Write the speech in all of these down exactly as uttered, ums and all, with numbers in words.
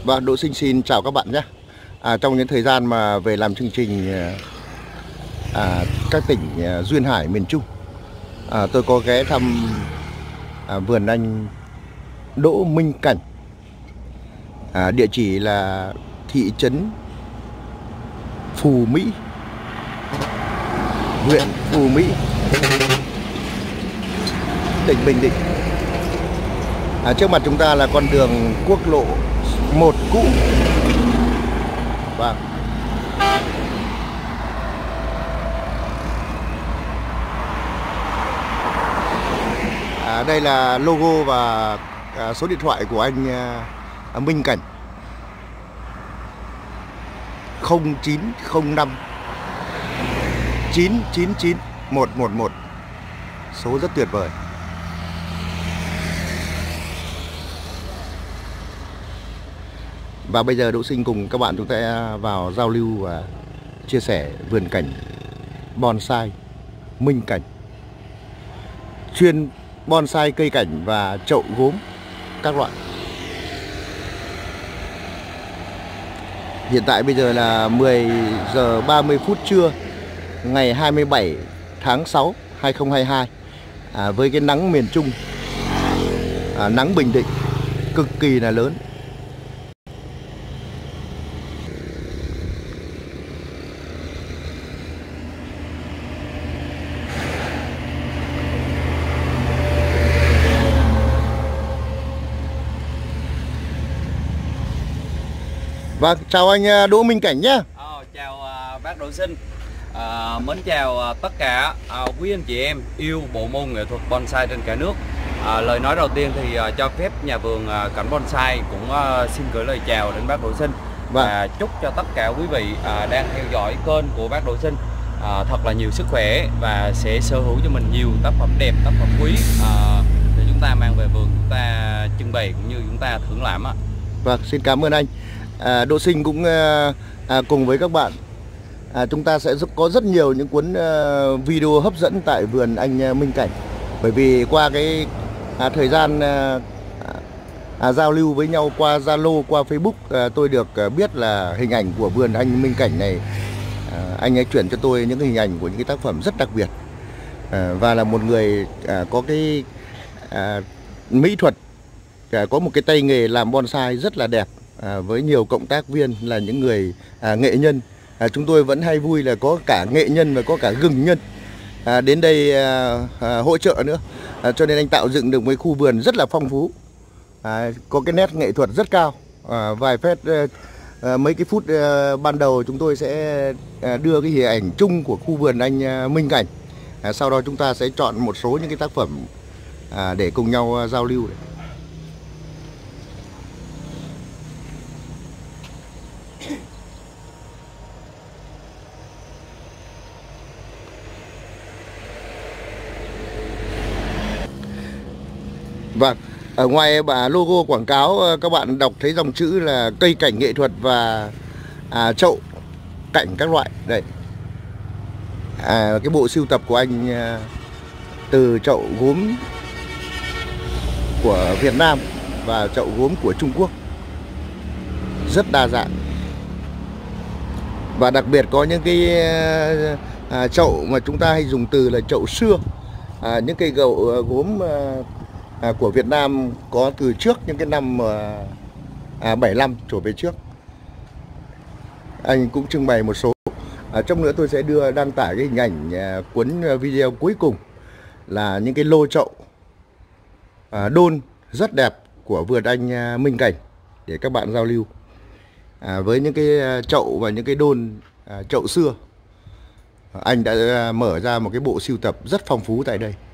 Vâng, Đỗ Sinh xin chào các bạn nhé. À, trong những thời gian mà về làm chương trình à, các tỉnh à, duyên hải miền Trung, à, tôi có ghé thăm à, vườn anh Đỗ Minh Cảnh. À, địa chỉ là thị trấn Phù Mỹ, huyện Phù Mỹ, tỉnh Bình Định. À, trước mặt chúng ta là con đường quốc lộ một cũ. Vâng. À, đây là logo và à, số điện thoại của anh à, Minh Cảnh. Không chín không năm chín chín chín một một một. Số rất tuyệt vời. Và bây giờ Đỗ Sinh cùng các bạn chúng ta vào giao lưu và chia sẻ vườn cảnh bonsai Minh Cảnh, chuyên bonsai cây cảnh và chậu gốm các loại. Hiện tại bây giờ là mười giờ ba mươi phút trưa ngày hai mươi bảy tháng sáu hai nghìn không trăm hai mươi hai. À, với cái nắng miền Trung, à, nắng Bình Định cực kỳ là lớn. Vâng, chào anh Đỗ Minh Cảnh nhé. Ờ, chào uh, bác Đỗ Sinh. uh, Mến chào uh, tất cả uh, quý anh chị em yêu bộ môn nghệ thuật bonsai trên cả nước. uh, Lời nói đầu tiên thì uh, cho phép nhà vườn uh, Cảnh Bonsai cũng uh, xin gửi lời chào đến bác Đỗ Sinh. Vâng. Và chúc cho tất cả quý vị uh, đang theo dõi kênh của bác Đỗ Sinh uh, thật là nhiều sức khỏe và sẽ sở hữu cho mình nhiều tác phẩm đẹp, tác phẩm quý uh, để chúng ta mang về vườn, chúng ta trưng bày cũng như chúng ta thưởng lãm. Vâng, xin cảm ơn anh. À, Đỗ Sinh cũng à, à, cùng với các bạn à, chúng ta sẽ có rất nhiều những cuốn à, video hấp dẫn tại vườn anh à, Minh Cảnh. Bởi vì qua cái à, thời gian à, à, giao lưu với nhau qua Zalo, qua Facebook, à, tôi được à, biết là hình ảnh của vườn anh Minh Cảnh này, à, anh ấy chuyển cho tôi những hình ảnh của những cái tác phẩm rất đặc biệt, à, và là một người à, có cái à, mỹ thuật, à, có một cái tay nghề làm bonsai rất là đẹp. À, với nhiều cộng tác viên là những người à, nghệ nhân. à, Chúng tôi vẫn hay vui là có cả nghệ nhân và có cả gừng nhân à, đến đây à, à, hỗ trợ nữa. à, Cho nên anh tạo dựng được một khu vườn rất là phong phú, à, có cái nét nghệ thuật rất cao. à, Vài phép à, mấy cái phút à, ban đầu chúng tôi sẽ à, đưa cái hình ảnh chung của khu vườn anh à, Minh Cảnh. à, Sau đó chúng ta sẽ chọn một số những cái tác phẩm à, để cùng nhau à, giao lưu. Vâng, ở ngoài bà logo quảng cáo các bạn đọc thấy dòng chữ là cây cảnh nghệ thuật và à, chậu cảnh các loại. Đây, à, cái bộ sưu tập của anh à, từ chậu gốm của Việt Nam và chậu gốm của Trung Quốc, rất đa dạng. Và đặc biệt có những cái à, chậu mà chúng ta hay dùng từ là chậu xưa, à, những cây gậu gốm à, À, của Việt Nam có từ trước những cái năm à, bảy mươi lăm trở về trước. Anh cũng trưng bày một số. à, Trong nữa tôi sẽ đưa đăng tải cái hình ảnh à, cuốn video cuối cùng là những cái lô chậu à, đôn rất đẹp của vườn anh à, Minh Cảnh để các bạn giao lưu. à, Với những cái chậu và những cái đôn à, chậu xưa, anh đã à, mở ra một cái bộ sưu tập rất phong phú tại đây.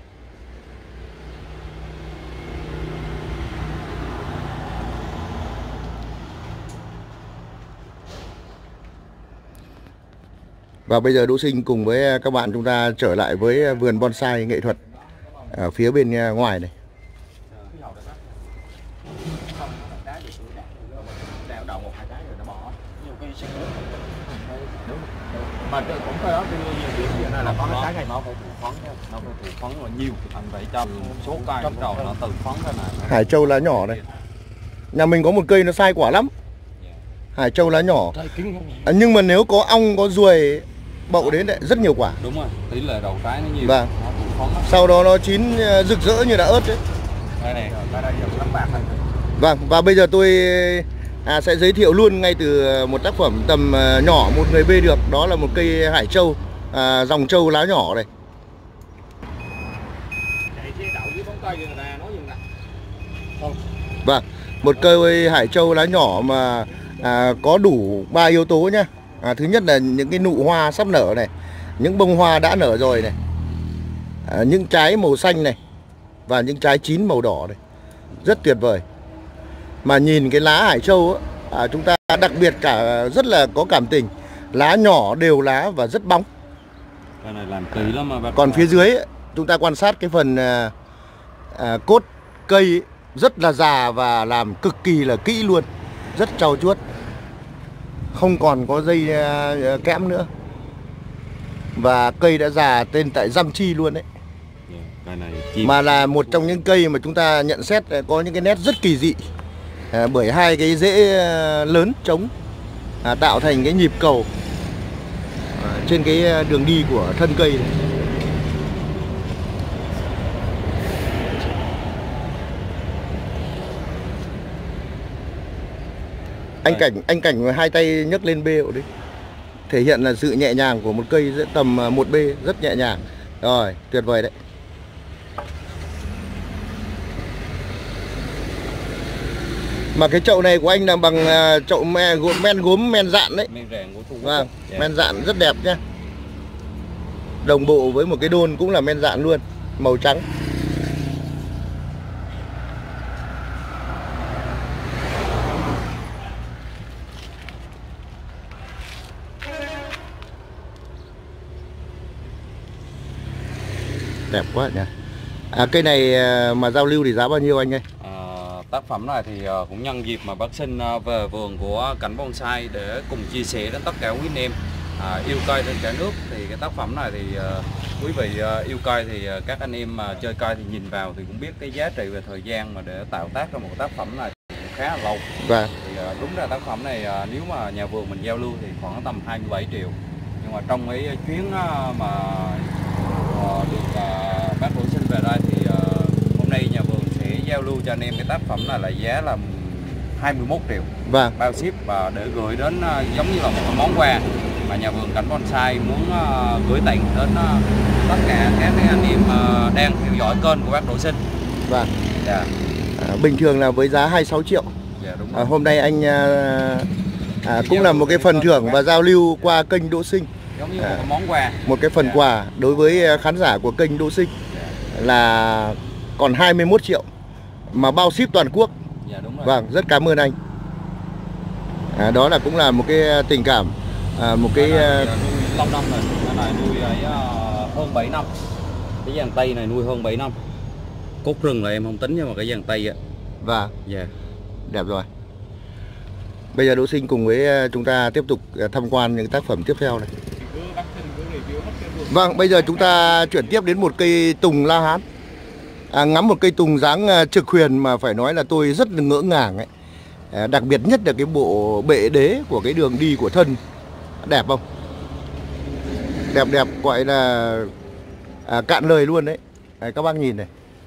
Và bây giờ Đỗ Sinh cùng với các bạn chúng ta trở lại với vườn bonsai nghệ thuật ở phía bên ngoài này. Mà cũng có đó điều này là có cái này nó phải thủ phấn, nó phải thủ phấn là nhiều, anh phải cho một số cây đầu nó từ phấn thế này. Hải Châu lá nhỏ này. Nhà mình có một cây nó sai quả lắm, Hải Châu lá nhỏ. À, nhưng mà nếu có ong có ruồi bậu đến đấy rất nhiều quả. Đúng rồi, tỷ lệ đầu trái nó nhiều. Vâng. Nó sau đó nó chín rực rỡ như là ớt đấy. Đây này, đây đây giờ bạc này. Vâng, và bây giờ tôi à, sẽ giới thiệu luôn ngay từ một tác phẩm tầm nhỏ một người bê được. Đó là một cây Hải Châu, à, dòng châu lá nhỏ này. Vâng, một cây Hải Châu lá nhỏ mà à, có đủ ba yếu tố nhá. À, thứ nhất là những cái nụ hoa sắp nở này, những bông hoa đã nở rồi này, à, những trái màu xanh này và những trái chín màu đỏ này, rất tuyệt vời. Mà nhìn cái lá Hải Châu á, à, chúng ta đặc biệt cả rất là có cảm tình, lá nhỏ đều lá và rất bóng. Cái này làm kỹ lắm mà bác. Còn phía dưới ấy, chúng ta quan sát cái phần à, à, cốt cây ấy, rất là già và làm cực kỳ là kỹ luôn, rất trau chuốt, không còn có dây à, kẽm nữa. Và cây đã già tên tại Dăm Chi luôn đấy. Cái này chim. Mà là một trong những cây mà chúng ta nhận xét có những cái nét rất kỳ dị, à, bởi hai cái rễ lớn trống à, tạo thành cái nhịp cầu à, trên cái đường đi của thân cây này. Anh Cảnh, anh Cảnh hai tay nhấc lên bê đấy, thể hiện là sự nhẹ nhàng của một cây tầm một bê, rất nhẹ nhàng. Rồi, tuyệt vời đấy. Mà cái chậu này của anh là bằng chậu men gốm, men gốm men dạn đấy. Men rèn của Trung Quốc. Vâng, yeah. Men dạn rất đẹp nhá. Đồng bộ với một cái đôn cũng là men dạn luôn, màu trắng. Đẹp quá nhỉ. À, cây này mà giao lưu thì giá bao nhiêu anh ơi? À, tác phẩm này thì cũng nhân dịp mà bác Sinh về vườn của Cảnh Bonsai để cùng chia sẻ đến tất cả quý anh em à, yêu cây trên cả nước. Thì cái tác phẩm này thì uh, quý vị uh, yêu cây thì uh, các anh em mà uh, chơi cây thì nhìn vào thì cũng biết cái giá trị về thời gian mà để tạo tác ra một tác phẩm này cũng khá là lâu. Vâng. Thì uh, đúng ra tác phẩm này uh, nếu mà nhà vườn mình giao lưu thì khoảng tầm hai mươi bảy triệu. Nhưng mà trong cái chuyến uh, mà uh, được uh, bác Đỗ Sinh về đây thì uh, hôm nay nhà vườn sẽ giao lưu cho anh em cái tác phẩm này là giá là hai mươi mốt triệu. Vâng. Bao ship và để gửi đến uh, giống như là một món quà mà nhà vườn Cảnh Bonsai muốn uh, gửi tặng đến uh, tất cả các anh em uh, đang theo dõi kênh của bác Đỗ Sinh. Vâng. Dạ. À, bình thường là với giá hai mươi sáu triệu. Dạ, đúng rồi. À, hôm nay anh à, à, cũng là một cái phần thưởng và giao lưu qua kênh Đỗ Sinh. Giống như à, một món quà. Một cái phần dạ. quà đối với khán giả của kênh Đỗ Sinh dạ. là còn hai mươi mốt triệu mà bao ship toàn quốc. Dạ, đúng rồi. Vâng, rất cảm ơn anh. À, đó là cũng là một cái tình cảm, à, một cái, cái này, uh, nuôi lâu năm rồi, cái này nuôi ấy, uh, hơn bảy năm. Cái dàn tây này nuôi hơn bảy năm. Cốt rừng là em không tính nhưng mà cái dàn tây á. Vâng. Dạ. Đẹp rồi. Bây giờ Đỗ Sinh cùng với chúng ta tiếp tục tham quan những tác phẩm tiếp theo này. Vâng, bây giờ chúng ta chuyển tiếp đến một cây tùng La Hán. À, ngắm một cây tùng dáng trực huyền mà phải nói là tôi rất là ngỡ ngàng ấy. À, đặc biệt nhất là cái bộ bệ đế của cái đường đi của thân. Đẹp không? Đẹp đẹp gọi là à, cạn lời luôn đấy. Đấy, các bác nhìn này.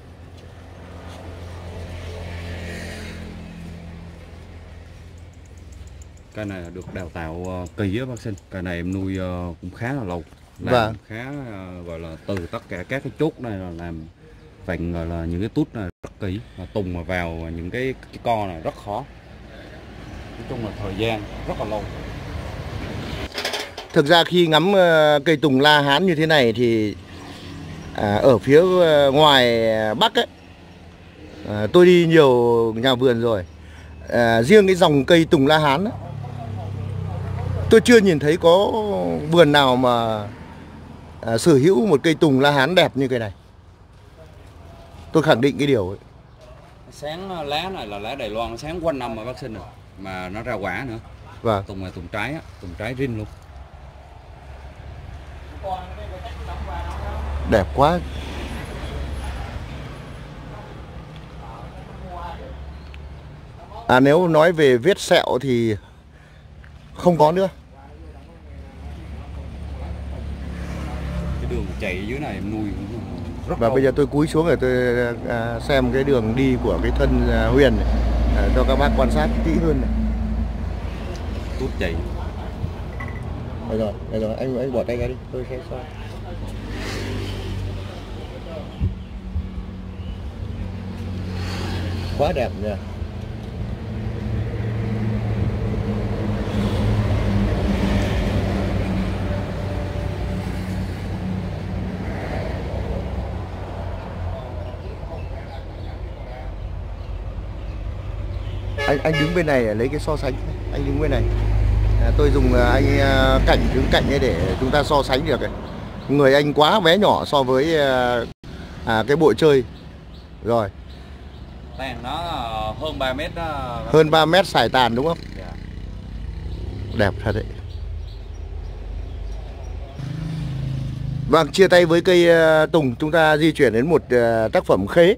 Cây này được đào tạo uh, kỳ á bác Sinh. Cây này em nuôi uh, cũng khá là lâu. Làm vâng. khá uh, gọi là từ tất cả các cái chốt này là làm vặn gọi là những cái tút này rất kỹ. Và tùng mà vào những cái, cái co này rất khó. Nói chung là thời gian rất là lâu. Thực ra khi ngắm uh, cây tùng La Hán như thế này thì à, ở phía uh, ngoài Bắc ấy, à, tôi đi nhiều nhà vườn rồi. À, riêng cái dòng cây tùng La Hán ấy, tôi chưa nhìn thấy có vườn nào mà à, sở hữu một cây tùng La Hán đẹp như cây này. Tôi khẳng định cái điều ấy. Sáng lá này là lá Đài Loan, nó sáng quanh năm mà bác Sinh rồi. Mà nó ra quả nữa. Vâng. Tùng này tùng trái á, tùng trái rin luôn. Đẹp quá. À, nếu nói về vết sẹo thì không có nữa. Cái đường chạy dưới này em nuôi rất Và lâu. bây giờ tôi cúi xuống để tôi à, xem cái đường đi của cái thân à, Huyền này, à, cho các bác quan sát kỹ hơn này. Tút chạy. Đây rồi, đây rồi, anh anh bỏ tay ra đi, tôi sẽ soi. Quá đẹp nha. Anh anh đứng bên này lấy cái so sánh, anh đứng bên này. À, tôi dùng anh à, Cảnh đứng cạnh ấy để chúng ta so sánh được. Ấy. Người anh quá bé nhỏ so với à, à, cái bộ chơi. Rồi. Tàn nó hơn ba mét đó. Hơn ba mét xài tàn đúng không? Dạ. Đẹp thật đấy. Vâng, chia tay với cây uh, tùng, chúng ta di chuyển đến một uh, tác phẩm khế.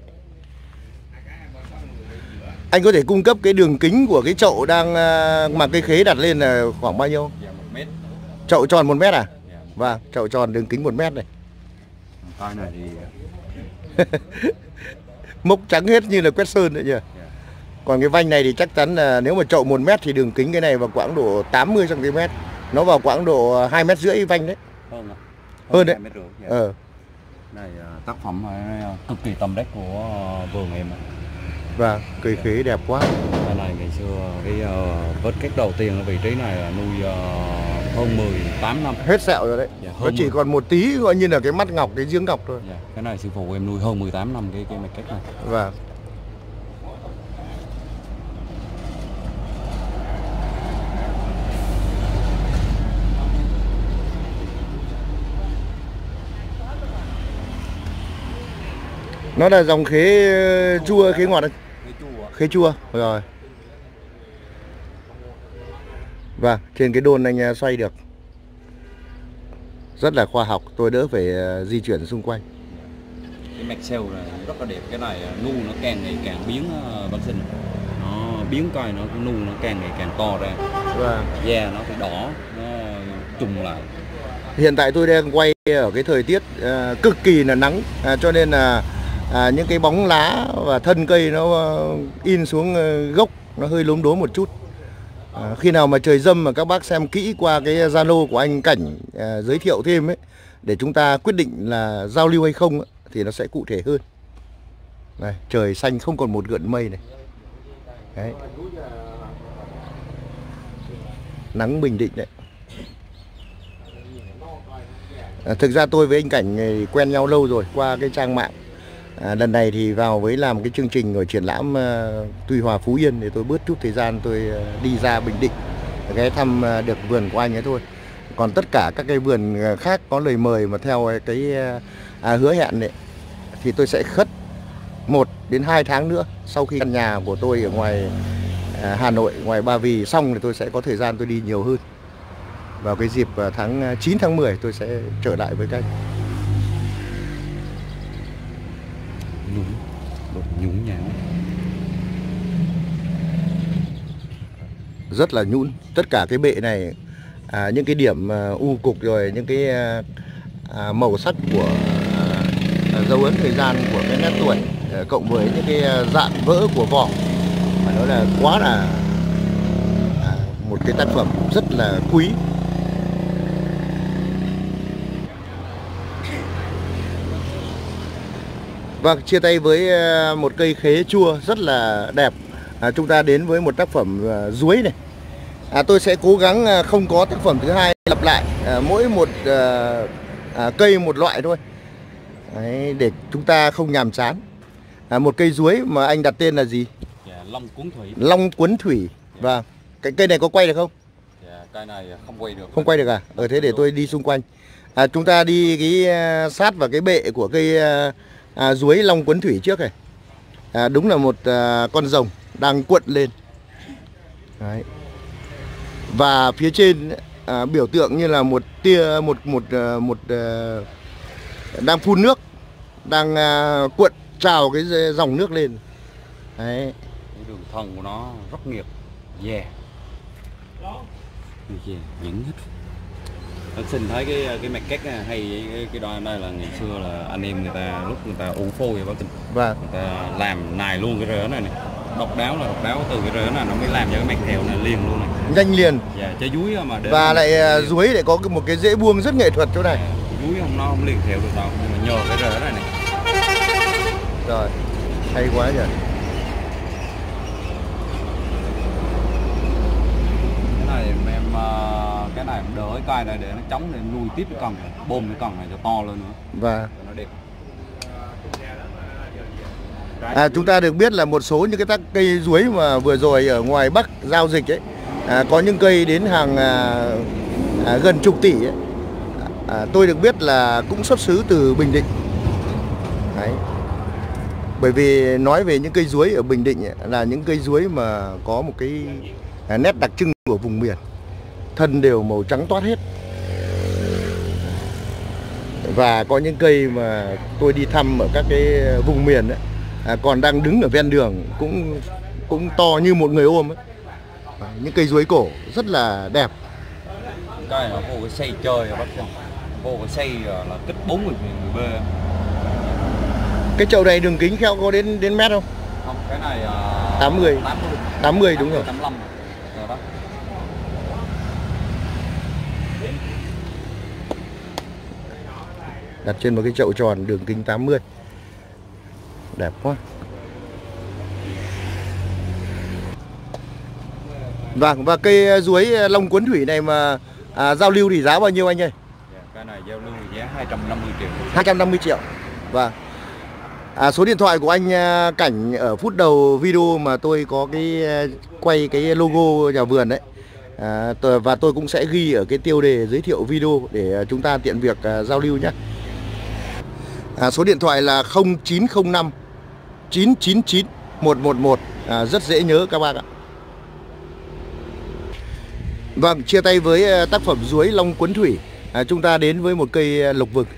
Anh có thể cung cấp cái đường kính của cái chậu đang uh, mà cây khế đặt lên là khoảng bao nhiêu? Dạ, một mét. Chậu tròn một mét à? Dạ. Vâng, chậu tròn đường kính một mét này. Coi này thì mốc trắng hết như là quét sơn đấy nhỉ. dạ. Còn cái vanh này thì chắc chắn là nếu mà chậu một mét thì đường kính cái này vào quãng độ tám mươi xăng ti mét. Nó vào quãng độ hai mét rưỡi vanh đấy. Hơn à? Hơn đấy. hai mét rưỡi. Dạ. Ờ. Này tác phẩm cực kỳ tâm đắc của vườn em. Và cây khế đẹp quá. Cái này ngày xưa cái uh, vết cắt đầu tiên ở vị trí này là nuôi uh, hơn mười tám năm. Hết sẹo rồi đấy. Dạ, nó chỉ mười. còn một tí gọi như là cái mắt ngọc, cái giếng ngọc thôi. Dạ, cái này sư phụ em nuôi hơn mười tám năm cái cái mạch cách này. Và nó là dòng khế chua, khế ngọt. Khế chua. Khế chua rồi. Và trên cái đôn anh xoay được rất là khoa học, tôi đỡ phải di chuyển xung quanh. Cái mạch sale này rất là đẹp, cái này nu nó càng ngày càng biến bác Sinh. Nó biến coi nó nu nó càng ngày càng to ra. Và da nó phải đỏ, nó trùng lại. Hiện tại tôi đang quay ở cái thời tiết uh, cực kỳ là nắng, uh, cho nên là uh, những cái bóng lá và thân cây nó uh, in xuống uh, gốc nó hơi lốm đốm một chút. Uh, khi nào mà trời râm mà các bác xem kỹ qua cái Zalo của anh Cảnh uh, giới thiệu thêm ấy, để chúng ta quyết định là giao lưu hay không ấy, thì nó sẽ cụ thể hơn. Này, trời xanh không còn một gợn mây này. Đấy. Nắng bình định đấy. À, thực ra tôi với anh Cảnh quen nhau lâu rồi qua cái trang mạng. À, lần này thì vào với làm cái chương trình ở triển lãm uh, Tuy Hòa Phú Yên thì tôi bớt chút thời gian tôi uh, đi ra Bình Định ghé thăm uh, được vườn của anh ấy thôi. Còn tất cả các cái vườn khác có lời mời mà theo cái uh, à, hứa hẹn này thì tôi sẽ khất một đến hai tháng nữa. Sau khi căn nhà của tôi ở ngoài uh, Hà Nội, ngoài Ba Vì xong thì tôi sẽ có thời gian tôi đi nhiều hơn. Vào cái dịp tháng chín tháng mười tôi sẽ trở lại với các anh. Nhún, nhún nhão. Rất là nhũn. Tất cả cái bệ này, à, những cái điểm à, u cục rồi những cái à, màu sắc của à, dấu ấn thời gian của cái nét tuổi, à, cộng với những cái dạng vỡ của vỏ, mà nó là quá là à, một cái tác phẩm rất là quý. Vâng, chia tay với một cây khế chua rất là đẹp. À, chúng ta đến với một tác phẩm uh, ruối này. À, tôi sẽ cố gắng uh, không có tác phẩm thứ hai lặp lại. À, mỗi một uh, à, cây một loại thôi. Đấy, để chúng ta không nhàm chán. À, một cây ruối mà anh đặt tên là gì? Dạ, Long Cuốn Thủy. Long Cuốn Thủy. Vâng. Cái cây này có quay được không? Dạ, cây này không quay được. Không quay được à? Ở thế để tôi đi xung quanh. À, chúng ta đi cái uh, sát vào cái bệ của cây uh, À, ruối Long Cuốn Thủy trước này. À, đúng là một à, con rồng đang cuộn lên. Đấy. Và phía trên à, biểu tượng như là một tia một một một, một à, đang phun nước, đang à, cuộn trào cái dòng nước lên. Đấy. Cái đường thân của nó rất nghiệt. Yeah. Yeah, nhẫn hết. Anh xin thấy cái cái mặt cắt hay cái, cái đoạn đây là ngày xưa là anh em người ta lúc người ta ủ phôi báo tình. Vâng. Người ta làm nài luôn cái rỡ này này. Độc đáo là độc đáo từ cái rỡ này nó mới làm cho cái mặt thèo này liền luôn này. Nhanh liền. Dạ, cho dúi mà để và lại uh, dưới lại có một cái rễ buông rất nghệ thuật chỗ này. À, dúi không nó không liền thèo được đâu, nhưng mà nhờ cái rỡ này này. Rồi, hay quá nhỉ. Cái này em uh, cái này đỡ cái cây này để nó chống để nuôi tiếp cái con này, bơm cái con này cho to lên nữa. Và nó đẹp. À, chúng ta được biết là một số những cái tác cây chuối mà vừa rồi ở ngoài Bắc giao dịch ấy, à, có những cây đến hàng à, à, gần chục tỷ ấy. À, tôi được biết là cũng xuất xứ từ Bình Định. Đấy. Bởi vì nói về những cây chuối ở Bình Định ấy, là những cây chuối mà có một cái à, nét đặc trưng của vùng miền, thân đều màu trắng toát hết. Và có những cây mà tôi đi thăm ở các cái vùng miền ấy, à, còn đang đứng ở ven đường cũng cũng to như một người ôm ấy. À, những cây chuối cổ rất là đẹp. Cái nó vô cái xây chơi ở Bắc Giang, vô cái xây là kích bốn mươi B. Cái chậu này đường kính theo có đến đến mét không? Không, cái này uh, tám mươi. tám mươi đúng rồi. tám mươi lăm rồi đó. Đặt trên một cái chậu tròn đường kính tám mươi. Đẹp quá. Vâng, và cây chuối Long Cuốn Thủy này mà à, giao lưu thì giá bao nhiêu anh ơi? Yeah, cái này giao lưu giá hai trăm năm mươi triệu. hai trăm năm mươi triệu. Vâng. À, số điện thoại của anh Cảnh ở phút đầu video mà tôi có cái quay cái logo nhà vườn đấy. À, và tôi cũng sẽ ghi ở cái tiêu đề giới thiệu video để chúng ta tiện việc uh, giao lưu nhé. À, số điện thoại là không chín không năm chín chín chín một một một, à, rất dễ nhớ các bác ạ. Vâng, chia tay với tác phẩm chuối Long Cuốn Thủy, à, chúng ta đến với một cây lộc vừng.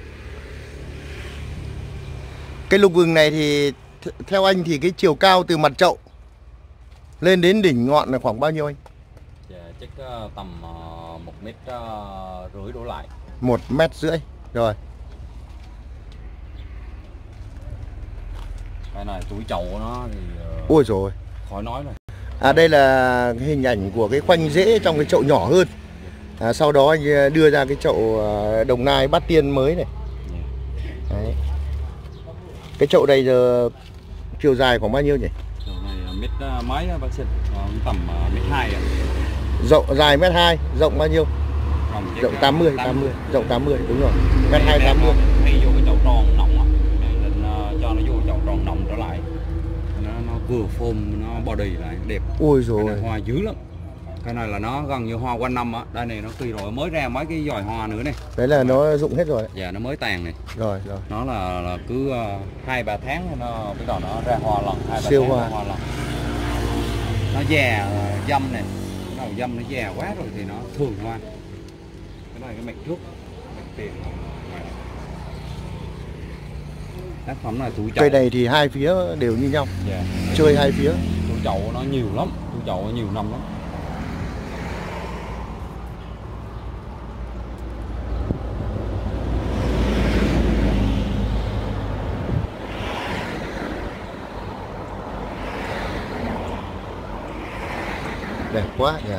Cây lộc vừng này thì th theo anh thì cái chiều cao từ mặt chậu lên đến đỉnh ngọn là khoảng bao nhiêu anh? Dạ, chắc uh, tầm uh, một mét uh, rưỡi đổ lại. Một mét rưỡi rồi. Cái này túi chậu của nó thì uh, ôi rồi khỏi nói rồi. À, đây là hình ảnh của cái khoanh rễ trong cái chậu nhỏ hơn. À, sau đó anh đưa ra cái chậu Đồng Nai Bát Tiên mới này. Đấy. Cái chậu này giờ chiều dài khoảng bao nhiêu nhỉ? Chậu này mét mấy bác sĩ, tầm mét hai ạ. Rộng dài mét hai, rộng bao nhiêu? Rộng tám mươi, tám mươi, rộng tám mươi đúng rồi. Mét hai tám mươi. Thay vô cái chậu tròn nọng á, nên uh, cho nó vô chậu tròn nọng trở lại. Nó nó vừa phôm nó body lại đẹp. Ôi rồi. Hoa dữ lắm. Cái này là nó gần như hoa quanh năm á. Đây này nó kỳ rồi mới ra mấy cái dòi hoa nữa này. Đấy là nó rụng hết rồi. Dạ, nó mới tàn này. Rồi rồi. Nó là, là cứ hai uh, ba tháng nó bắt đầu nó ra hoa lần, hai ba siêu tháng hoa. hoa lần. Nó già uh, dâm này. Cái đầu dâm nó già quá rồi thì nó thường hoa. Cái này cái mạch trước, mạch tiền. Tác phẩm này túi chậu. Cây này thì hai phía đều như nhau. Dạ. Chơi hai phía. Túi chậu nó nhiều lắm, túi chậu nó nhiều năm lắm. Đẹp quá nhỉ.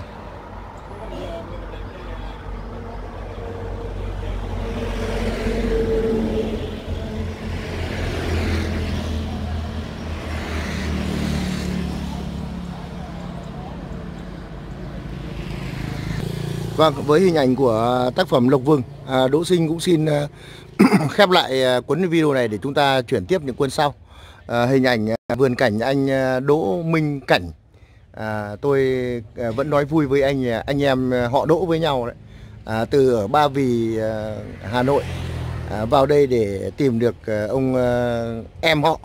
Vâng, với hình ảnh của tác phẩm lộc vừng, à, Đỗ Sinh cũng xin uh, khép lại uh, cuốn video này để chúng ta chuyển tiếp những cuốn sau. À, hình ảnh uh, vườn cảnh anh uh, Đỗ Minh Cảnh. À, tôi uh, vẫn nói vui với anh anh em họ Đỗ với nhau đấy. À, từ ở Ba Vì, uh, Hà Nội à, vào đây để tìm được uh, ông uh, em họ.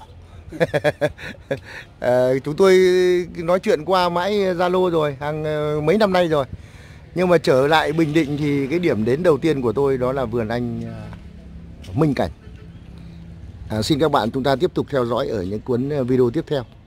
à, chúng tôi nói chuyện qua mãi Zalo rồi, hàng uh, mấy năm nay rồi. Nhưng mà trở lại Bình Định thì cái điểm đến đầu tiên của tôi đó là vườn anh uh, Minh Cảnh. À, xin các bạn chúng ta tiếp tục theo dõi ở những cuốn video tiếp theo.